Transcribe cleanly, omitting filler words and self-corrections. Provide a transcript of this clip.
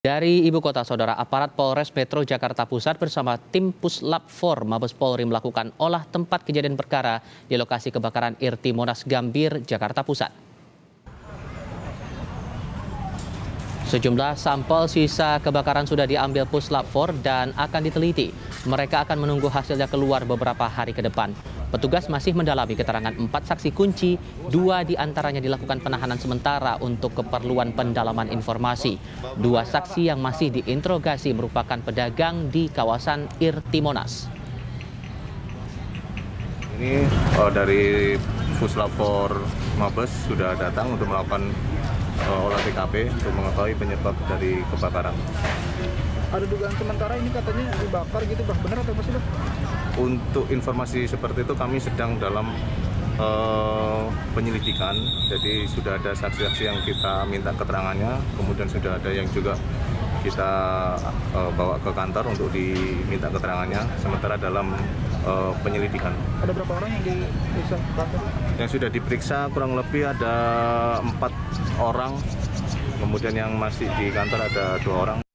Dari ibu kota, saudara, aparat Polres Metro Jakarta Pusat bersama tim Puslap 4 Mabes Polri melakukan olah tempat kejadian perkara di lokasi kebakaran IRT Monas Gambir, Jakarta Pusat. Sejumlah sampel sisa kebakaran sudah diambil Puslap 4 dan akan diteliti. Mereka akan menunggu hasilnya keluar beberapa hari ke depan. Petugas masih mendalami keterangan 4 saksi kunci, 2 diantaranya dilakukan penahanan sementara untuk keperluan pendalaman informasi. 2 saksi yang masih diinterogasi merupakan pedagang di kawasan IRT Monas. Ini dari Puslap 4 Mabes sudah datang untuk melakukan olah TKP untuk mengetahui penyebab dari kebakaran. Ada dugaan sementara ini katanya dibakar gitu, Bang. Benar atau masih, Bang? Untuk informasi seperti itu kami sedang dalam penyelidikan. Jadi sudah ada saksi-saksi yang kita minta keterangannya, kemudian sudah ada yang juga kita bawa ke kantor untuk diminta keterangannya. Sementara dalam penyelidikan. Ada berapa orang yang diperiksa kantor? Yang sudah diperiksa kurang lebih ada 4 orang, kemudian yang masih di kantor ada 2 orang.